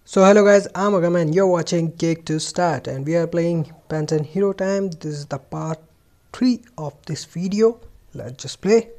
So hello guys, I'm Agam and you're watching Cake to Start and we are playing Phantom Hero Time. This is the part 3 of this video. Let's just play.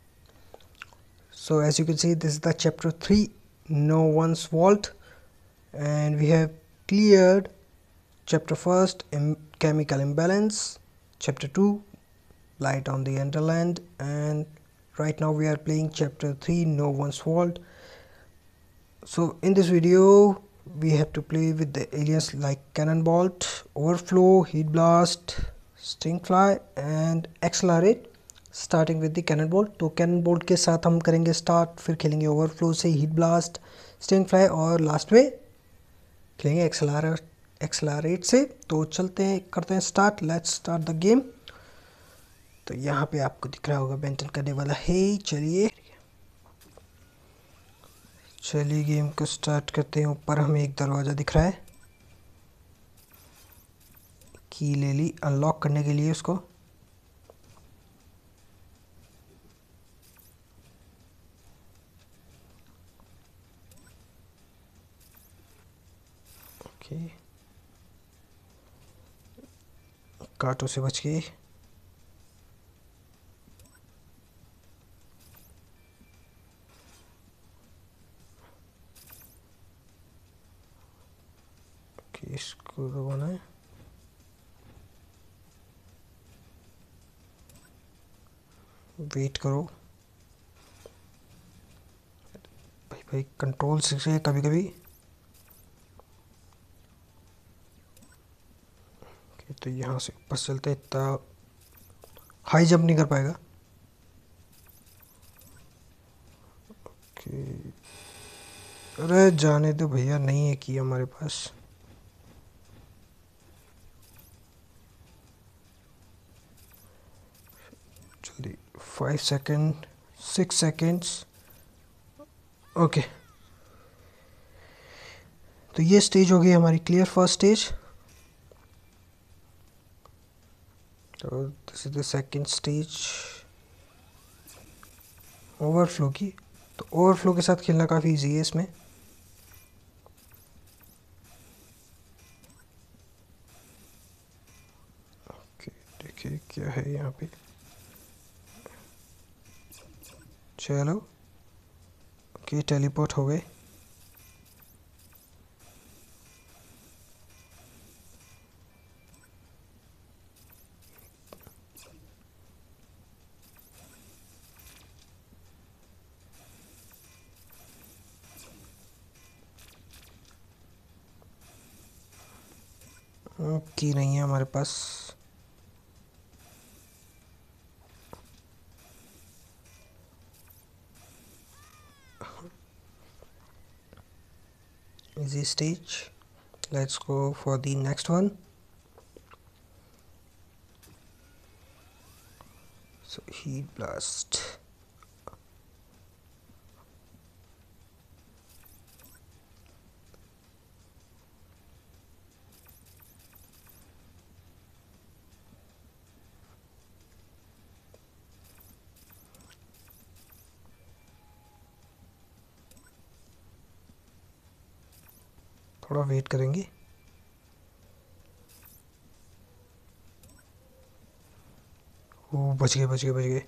So as you can see, this is the chapter 3, No One's Vault, and we have cleared chapter 1st, Chemical Imbalance, chapter 2, Light on the Underland, and right now we are playing chapter 3, No One's Vault. So in this video we have to play with the aliens like Cannonbolt, Overflow, Heat Blast, Stingfly and Accelerate. Starting with the Cannonbolt, तो Cannonbolt के साथ हम करेंगे start, फिर खेलेंगे Overflow से Heatblast, Stingfly और last में खेलेंगे एक्सलरेट से। तो चलते हैं, करते हैं start. Let's start the game. तो यहाँ पे आपको दिख रहा होगा बेंटन करने वाला है। चलिए गेम को स्टार्ट करते हैं। ऊपर हमें एक दरवाज़ा दिख रहा है, की ले ली अनलॉक करने के लिए उसको। ओके, कांटों से बच गए। ओके, इसको दबाना है। वेट करो भाई, भाई कंट्रोल से कभी कभी। ओके, तो यहाँ से ऊपर चलते, इतना हाई जंप नहीं कर पाएगा। ओके, अरे जाने दो भैया, नहीं है की हमारे पास। जल्दी, 5 सेकेंड, 6 सेकेंड्स। ओके, तो ये स्टेज हो गई हमारी क्लियर, फर्स्ट स्टेज। तो this is the second stage, Overflow की। तो ओवरफ्लो के साथ खेलना काफ़ी इजी है इसमें। ओके, देखिए क्या है यहाँ पे। चलो, ओके, टेलीपोर्ट हो गए। की नहीं है हमारे पास। Easy stage. Let's go for the next one. So heat blast. थोड़ा वेट करेंगे। ओ, बच गए बच गए बच गए।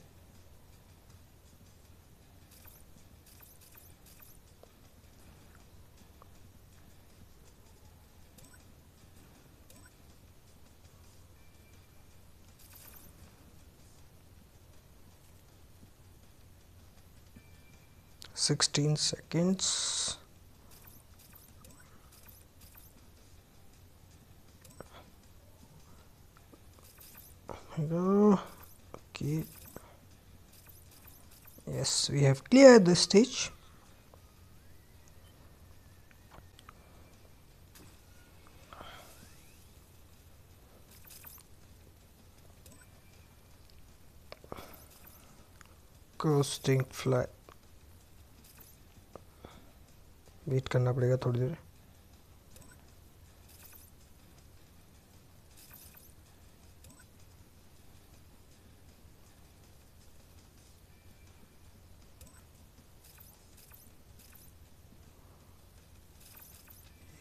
Sixteen seconds. Okay. Yes, we have cleared the stage. Coasting fly. Wait करना पड़ेगा थोड़ी देर।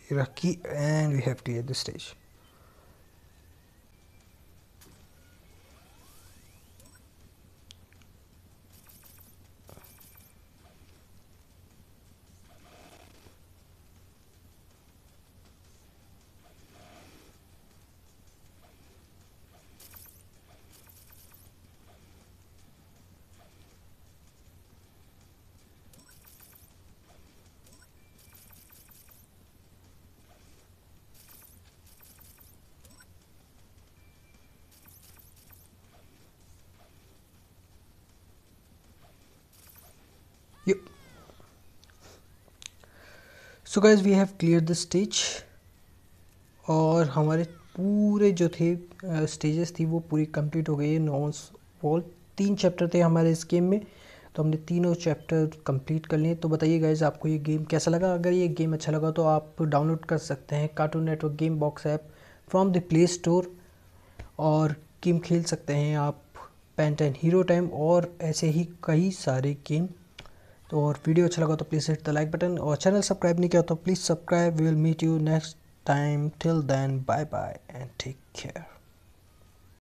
Iraqi, and we have cleared the stage. Yep. So guys, we have cleared the stage, और हमारे पूरे जो थे स्टेजेस थी वो पूरी कंप्लीट हो गई है। नॉन्स वॉल 3 चैप्टर थे हमारे इस गेम में, तो हमने तीनों चैप्टर कंप्लीट कर लिए। तो बताइए गाइज आपको ये गेम कैसा लगा। अगर ये गेम अच्छा लगा तो आप डाउनलोड कर सकते हैं Cartoon Network game box app from the Play Store, और गेम खेल सकते हैं आप पेंटन हीरो टाइम और ऐसे ही कई सारे गेम। तो और वीडियो अच्छा लगा तो please hit the like button, और चैनल सब्सक्राइब नहीं किया तो please subscribe. We will meet you next time. Till then, bye bye and take care.